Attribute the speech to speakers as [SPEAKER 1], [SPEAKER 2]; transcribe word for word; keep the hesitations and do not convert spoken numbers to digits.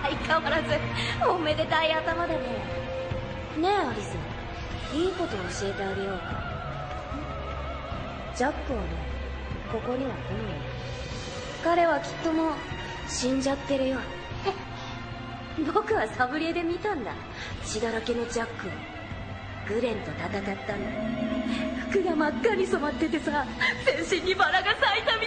[SPEAKER 1] 相変わらずおめでたい頭だね。ねえアリス、いいこと教えてあげようか。ジャックはね、ここには来ない。彼はきっともう死んじゃってるよ。僕はサブリエで見たんだ、血だらけのジャックを。グレンと戦ったんだ。服が真っ赤に染まっててさ、全身にバラが咲いたみ